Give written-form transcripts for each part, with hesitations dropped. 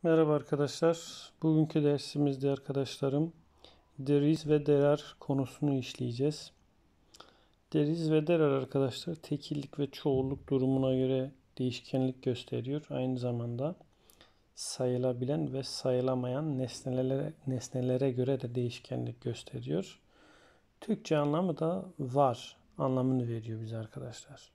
Merhaba arkadaşlar. Bugünkü dersimizde arkadaşlarım there is ve there are konusunu işleyeceğiz. There is ve there are arkadaşlar tekillik ve çoğulluk durumuna göre değişkenlik gösteriyor. Aynı zamanda sayılabilen ve sayılamayan nesnelere göre de değişkenlik gösteriyor. Türkçe anlamı da var anlamını veriyor bize arkadaşlar.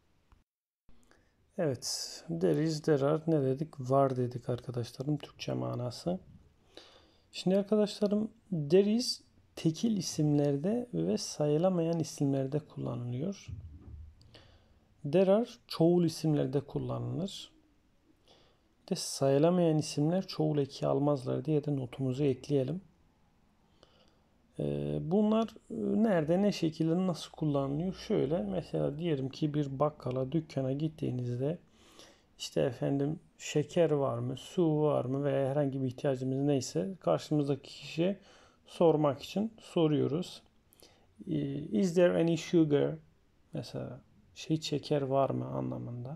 Evet, there is, there are ne dedik? Var dedik arkadaşlarım Türkçe manası. Şimdi arkadaşlarım there is tekil isimlerde ve sayılamayan isimlerde kullanılıyor. There are çoğul isimlerde kullanılır. De sayılamayan isimler çoğul eki almazlar diye de notumuzu ekleyelim. Bunlar nerede, ne şekilde, nasıl kullanılıyor? Şöyle mesela diyelim ki bir bakkala, dükkana gittiğinizde işte efendim şeker var mı, su var mı veya herhangi bir ihtiyacımız neyse karşımızdaki kişiye sormak için soruyoruz. Is there any sugar? Mesela şeker var mı anlamında.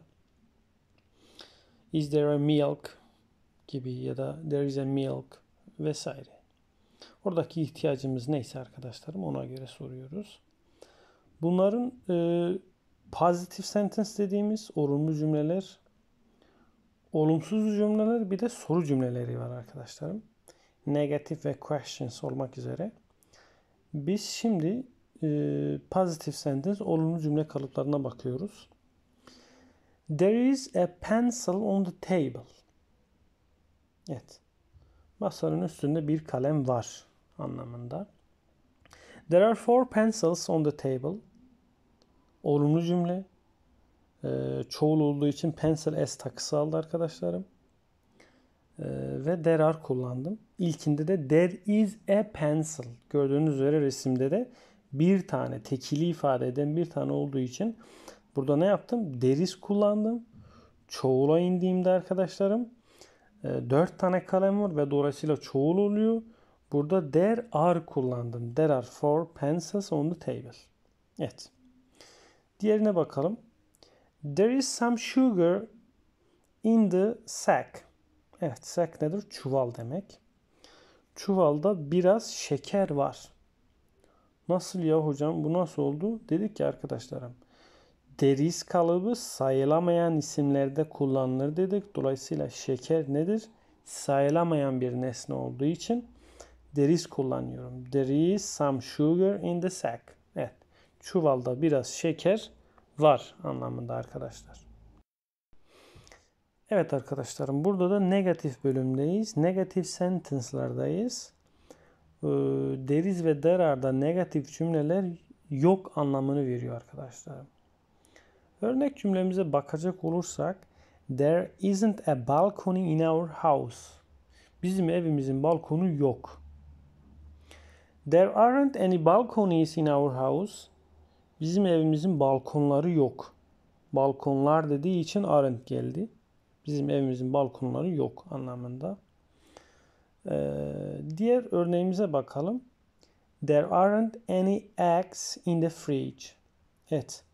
Is there a milk gibi ya da there is a milk vesaire. Oradaki ihtiyacımız neyse arkadaşlarım ona göre soruyoruz. Bunların positive sentence dediğimiz olumlu cümleler, olumsuz cümleler bir de soru cümleleri var arkadaşlarım. Negative ve questions olmak üzere. Biz şimdi positive sentence olumlu cümle kalıplarına bakıyoruz. There is a pencil on the table. Evet. Masanın üstünde bir kalem var anlamında. There are 4 pencils on the table. Olumlu cümle. Çoğul olduğu için pencil s takısı aldı arkadaşlarım. Ve there are kullandım. İlkinde de there is a pencil. Gördüğünüz üzere resimde de bir tane tekili ifade eden bir tane olduğu için burada ne yaptım? There is kullandım. Çoğula indiğimde arkadaşlarım 4 tane kalem var ve dolayısıyla çoğul oluyor. Burada there are kullandım. There are 4 pencils on the table. Evet. Diğerine bakalım. There is some sugar in the sack. Evet, sack nedir? Çuval demek. Çuvalda biraz şeker var. Nasıl ya hocam? Bu nasıl oldu? Dedik ki arkadaşlarım. There is kalıbı sayılamayan isimlerde kullanılır dedik. Dolayısıyla şeker nedir? Sayılamayan bir nesne olduğu için there is kullanıyorum. There is some sugar in the sack. Evet. Çuvalda biraz şeker var anlamında arkadaşlar. Evet arkadaşlarım burada da negatif bölümdeyiz. Negatif sentence'lardayız. There is ve there are'da negatif cümleler yok anlamını veriyor arkadaşlarım. Örnek cümlemize bakacak olursak there isn't a balcony in our house. Bizim evimizin balkonu yok. There aren't any balconies in our house. Bizim evimizin balkonları yok. Balkonlar dediği için aren't geldi. Bizim evimizin balkonları yok anlamında. Diğer örneğimize bakalım. There aren't any eggs in the fridge. Evet.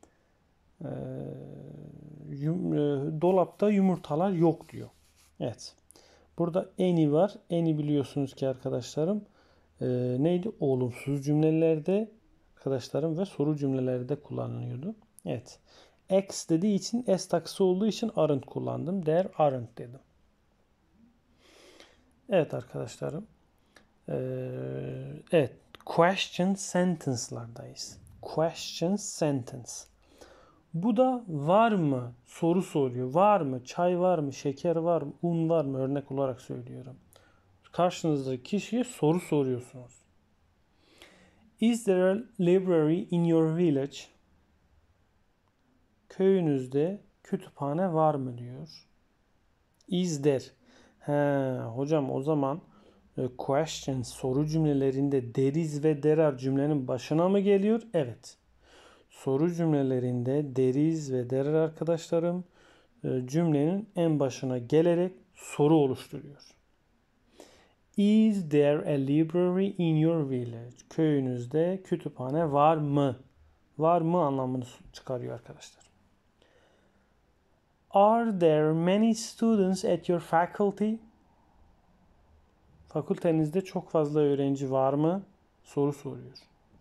Dolapta yumurtalar yok diyor. Evet. Burada any var. Any biliyorsunuz ki arkadaşlarım neydi? Olumsuz cümlelerde arkadaşlarım ve soru cümlelerde kullanılıyordu. Evet. X dediği için S takısı olduğu için aren't kullandım. There aren't dedim. Evet arkadaşlarım. Evet. Question sentence'lardayız. Question sentence. Bu da var mı? Soru soruyor. Var mı? Çay var mı? Şeker var mı? Un var mı? Örnek olarak söylüyorum. Karşınızdaki kişiye soru soruyorsunuz. Is there a library in your village? Köyünüzde kütüphane var mı diyor. Is there? Hocam o zaman question soru cümlelerinde there is ve there are cümlenin başına mı geliyor? Evet. Soru cümlelerinde there is ve there are arkadaşlarım cümlenin en başına gelerek soru oluşturuyor. Is there a library in your village? Köyünüzde kütüphane var mı? Var mı anlamını çıkarıyor arkadaşlar. Are there many students at your faculty? Fakültenizde çok fazla öğrenci var mı? Soru soruyor.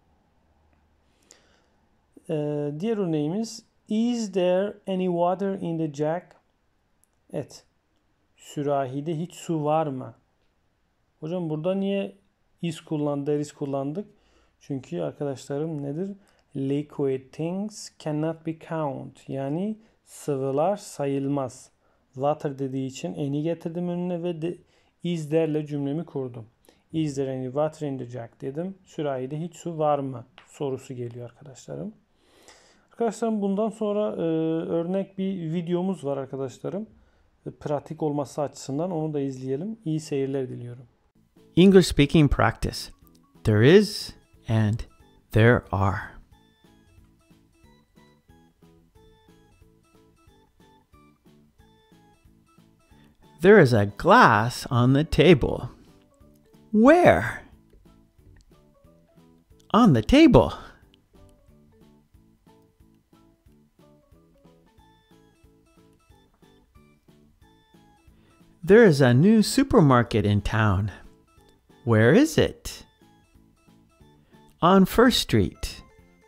Diğer örneğimiz Is there any water in the jug? Evet. Sürahide hiç su var mı? Hocam burada niye there is kullandık? Çünkü arkadaşlarım nedir? Liquid things cannot be count. Yani sıvılar sayılmaz. Water dediği için any getirdim önüne ve is there'le cümlemi kurdum. Is there any water in the jug dedim. Sürahide hiç su var mı? Sorusu geliyor arkadaşlarım. Arkadaşlarım bundan sonra örnek bir videomuz var arkadaşlarım. Pratik olması açısından onu da izleyelim. İyi seyirler diliyorum. English speaking practice. There is and there are. There is a glass on the table. Where? On the table. There is a new supermarket in town. Where is it? On First Street.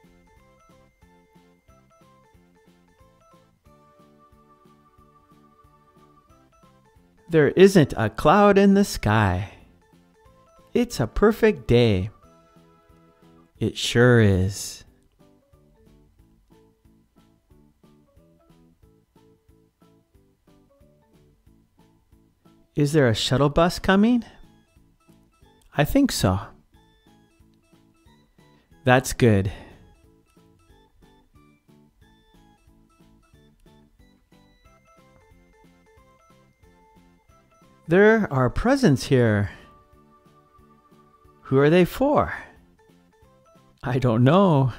There isn't a cloud in the sky. It's a perfect day. It sure is. Is there a shuttle bus coming? I think so. That's good. There are presents here. Who are they for? I don't know.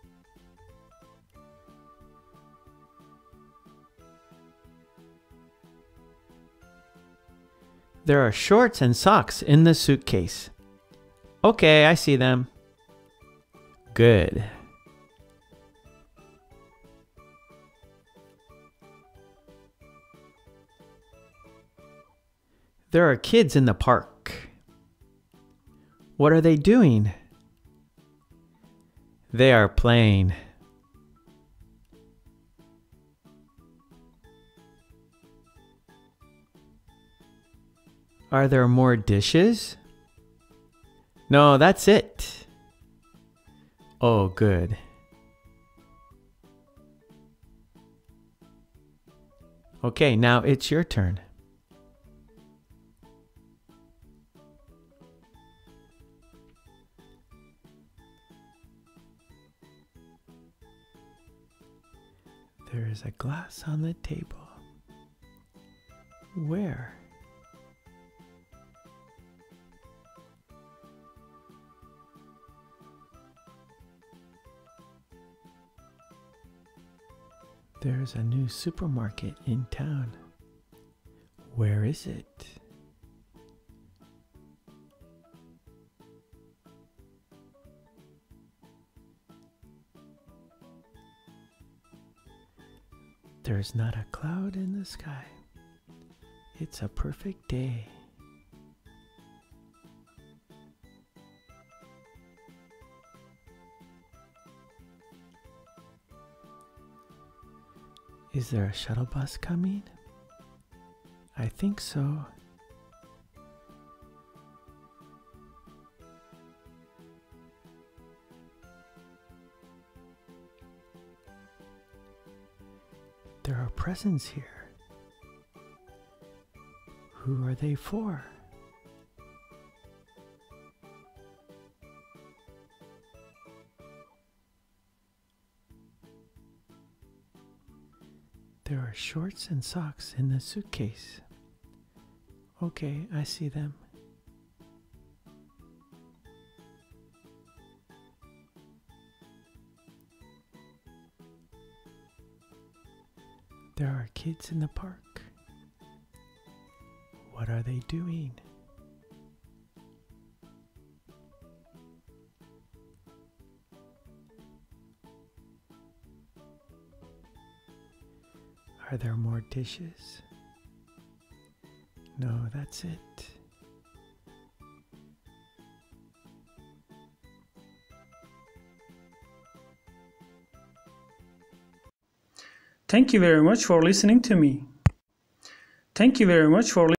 There are shorts and socks in the suitcase. Okay, I see them. Good. There are kids in the park. What are they doing? They are playing. Are there more dishes? No, that's it. Oh, good. Okay, now it's your turn. There is a glass on the table. Where? There's a new supermarket in town. Where is it? There's not a cloud in the sky. It's a perfect day. Is there a shuttle bus coming? I think so. There are presents here. Who are they for? There are shorts and socks in the suitcase. Okay, I see them. There are kids in the park. What are they doing? Are there more dishes? No, that's it. Thank you very much for listening to me. Thank you very much for